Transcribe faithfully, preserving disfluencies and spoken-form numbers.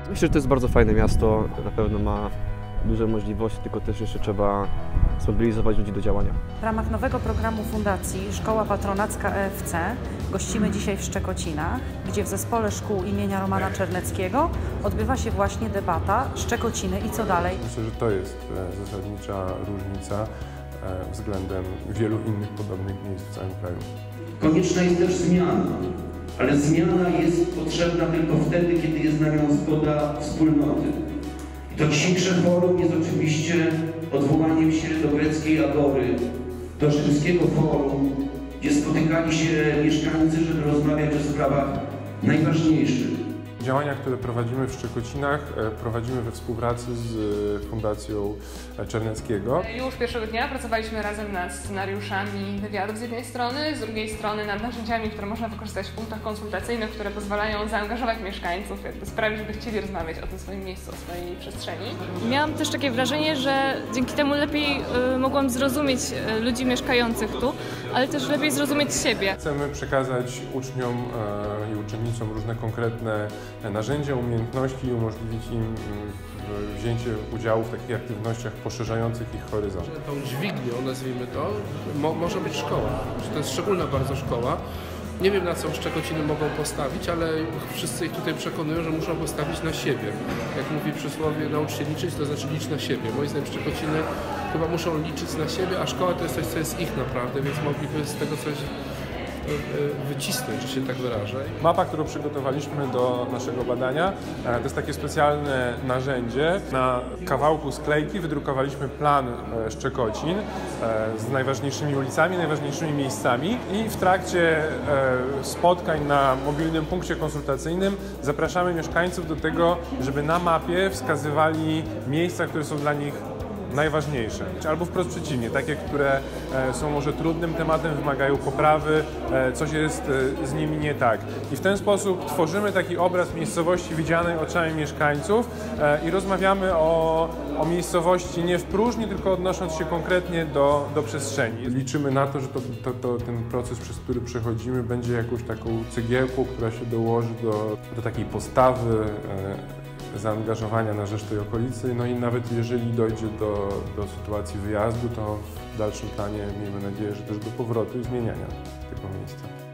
Myślę, że to jest bardzo fajne miasto, na pewno ma duże możliwości, tylko też jeszcze trzeba zmobilizować ludzi do działania. W ramach nowego programu Fundacji Szkoła Patronacka E F C gościmy dzisiaj w Szczekocinach, gdzie w zespole szkół imienia Romana Czerneckiego odbywa się właśnie debata Szczekociny i co dalej. Myślę, że to jest zasadnicza różnica względem wielu innych podobnych miejsc w całym kraju. Konieczna jest też zmiana, ale zmiana jest potrzebna tylko wtedy, kiedy jest na nią zgoda wspólnoty. I to dzisiejsze forum jest oczywiście odwołaniem się do greckiej agory, do rzymskiego forum, gdzie spotykali się mieszkańcy, żeby rozmawiać o sprawach najważniejszych. Działania, które prowadzimy w Szczekocinach, prowadzimy we współpracy z Fundacją Czerneckiego. Już pierwszego dnia pracowaliśmy razem nad scenariuszami wywiadów z jednej strony, z drugiej strony nad narzędziami, które można wykorzystać w punktach konsultacyjnych, które pozwalają zaangażować mieszkańców, jakby sprawić, żeby chcieli rozmawiać o tym swoim miejscu, o swojej przestrzeni. Miałam też takie wrażenie, że dzięki temu lepiej y, mogłam zrozumieć y, ludzi mieszkających tu, ale też lepiej zrozumieć siebie. Chcemy przekazać uczniom y, i uczennicom różne konkretne narzędzia, umiejętności i umożliwić im wzięcie udziału w takich aktywnościach poszerzających ich horyzont. Tą dźwignią, nazwijmy to, mo może być szkoła. To jest szczególna bardzo szkoła. Nie wiem, na co Szczekociny mogą postawić, ale wszyscy ich tutaj przekonują, że muszą postawić na siebie. Jak mówi przysłowie, naucz się liczyć, to znaczy licz na siebie. Moim zdaniem Szczekociny chyba muszą liczyć na siebie, a szkoła to jest coś, co jest ich naprawdę, więc mogliby z tego coś wycisnąć, że się tak wyrażę. Mapa, którą przygotowaliśmy do naszego badania, to jest takie specjalne narzędzie. Na kawałku sklejki wydrukowaliśmy plan Szczekocin z najważniejszymi ulicami, najważniejszymi miejscami i w trakcie spotkań na mobilnym punkcie konsultacyjnym zapraszamy mieszkańców do tego, żeby na mapie wskazywali miejsca, które są dla nich najważniejsze, albo wprost przeciwnie, takie, które są może trudnym tematem, wymagają poprawy, coś jest z nimi nie tak. I w ten sposób tworzymy taki obraz miejscowości widzianej oczami mieszkańców i rozmawiamy o, o miejscowości nie w próżni, tylko odnosząc się konkretnie do, do przestrzeni. Liczymy na to, że to, to, to, ten proces, przez który przechodzimy, będzie jakąś taką cegiełką, która się dołoży do, do takiej postawy, zaangażowania na rzecz tej okolicy, no i nawet jeżeli dojdzie do, do sytuacji wyjazdu, to w dalszym planie miejmy nadzieję, że też do powrotu i zmieniania tego miejsca.